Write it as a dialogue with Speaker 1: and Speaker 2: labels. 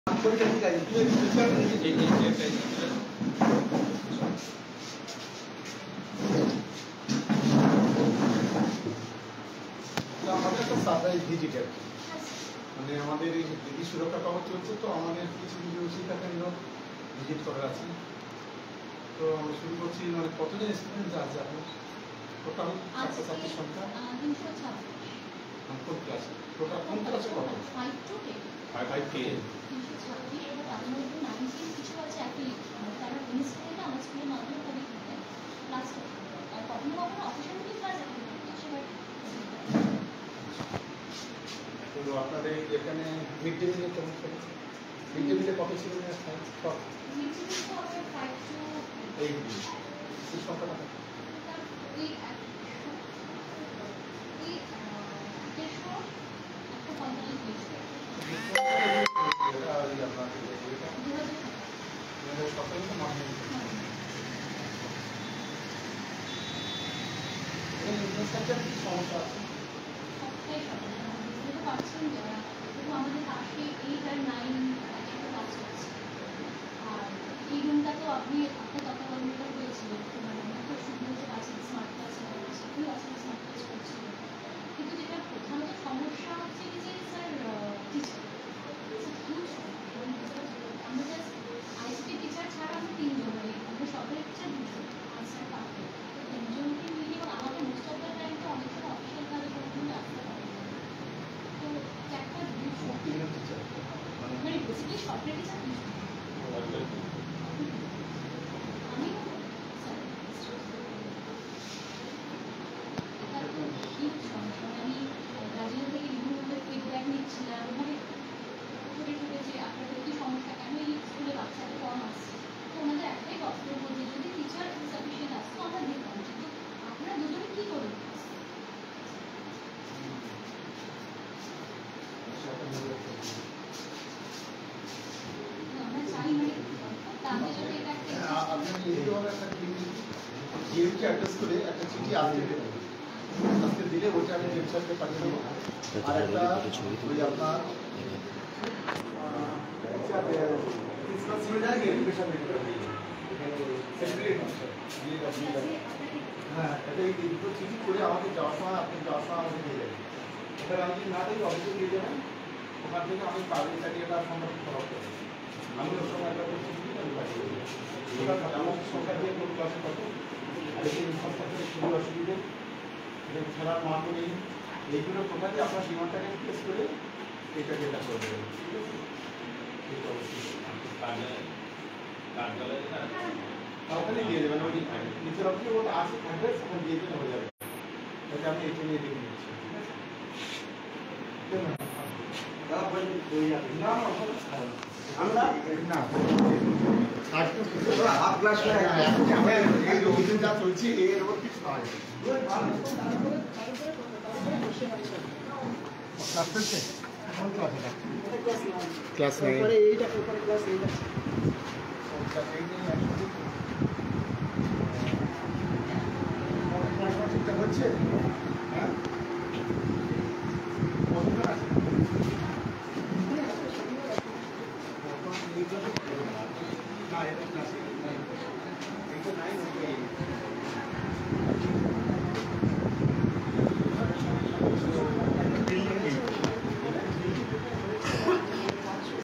Speaker 1: আমাদের একটা surprise visit আর কি, মানে আমাদের এই দিদি সুরক্ষা কবচ চলছে, তো আমাদের কিছু কিছু শিক্ষাকেন্দ্র ভিজিট করার আছে। তো আমরা শুরু করছি, মানে কতজন স্টুডেন্ট আছে আপনার টোটাল ছাত্রছাত্রীর সংখ্যা? কোন ক্লাসে? টোটাল কোন ক্লাসে কত?
Speaker 2: 5 to 10
Speaker 1: 5 to 10
Speaker 2: ছাত্রী এবং তাদের মধ্যে 19 কিছু আছে অ্যাফিলিয়েট, তারা ইনস্টিটিউটে আমার স্কুলের মাধ্যমে তাদের ক্লাস আর কখনো কখনো অফিসিয়ালি ক্লাস
Speaker 1: তো আপনাদের এখানে মিড ডে মিলে কেমন চলছে? মিড ডে মিলে কত ছিল? সব
Speaker 2: মিড ডে মিল তো আমরা 5 to
Speaker 1: 8 এই সংখ্যাটা সমস্যা আছে।
Speaker 2: আমাদের পাশে 8 আর 9 একসাথে কাজ করছে, আর এই রুমটা তো আপনি আপনার তত্ত্বাবধানটা হয়েছিল, মানে খুব সুন্দর যে আছে স্মার্ট ক্লাস হচ্ছে, খুবই আছে স্মার্ট ক্লাস করছিল। কিন্তু যেটা প্রধানত সমস্যা হচ্ছে কি যে স্যার টিচার হিউজ আমরা জাস্ট আইসিটি টিচার ছাড়া আমি 3 জন, আমাদের সরকারি টিচার 2 জন আর স্যার পাবে 3 জনকে মিলিয়ে, এবং আমাদের মোস্ট অফ দ্য টাইম তো অনেক সময় অফিসিয়াল কাজে কোনো আসতে পারে। তো একটা মানে বেসিক্যালি সরকারি টিচার আমি হিউজ সমস্যা। আমি গার্জিয়ান থেকে বিভিন্ন ফিডব্যাক নিচ্ছিলাম, মানে ছোটো ছোটো যে আপনাদের কি সমস্যা, কেন এই স্কুলে বাচ্চাদের কম আসছে, তো ওনাদের একটাই বক্তব্য যে যদি টিচার সাফিসিয়েন্ট আসতো আমরা দেখতাম, কিন্তু আপনারা দুজনে কী করবেন? আমরা চাই মানে তাদের যদি এটা
Speaker 1: একটা অ্যাড্রেস করে একটা চিঠি আজকে দিলে ওইটা আমি ওয়েবসাইটে পাঠিয়ে দেবো। আর একটা ওই আপনার হ্যাঁ, এটা এই দুটো চিঠি করে আমাকে যাওয়ার সময়, আপনি যাওয়ার সময় আমাকে দিয়ে যাবেন। এবার আমি না দেখি অফিসে দিয়ে যাবেন, ওখান থেকে আমি পাবলিক সার্টিফিকেটটা সম্পর্কে ফলো করবো। আমি ওর সময় একটা চিঠি আমি পাঠিয়ে দেবো। আমার সংখ্যা দিয়ে কোন ক্লাসে কত, আর এই ইনফ্রাস্ট্রাকচারের খুবই অসুবিধে, খেলার মাঠও নেই, এইগুলো টোটালি আপনার সীমানটাকে প্লেস করে এটা যেটা করে দেবেন, ঠিক আছে? ঠিক অবশ্যই ওখানে দিয়ে দেবেন, ওই নিচের অফিসে ওটা আছে থাকবে, তখন দিয়ে দিলে হয়ে যাবে। ওটা আমি এটা নিয়ে দেখে নিচ্ছি, ঠিক আছে? আমরা না হাফ ক্লাস যা চলছে এর ওপর কিছু নয়। ক্লাস নেই, ঠিকঠাক হচ্ছে। হ্যাঁ, না এটা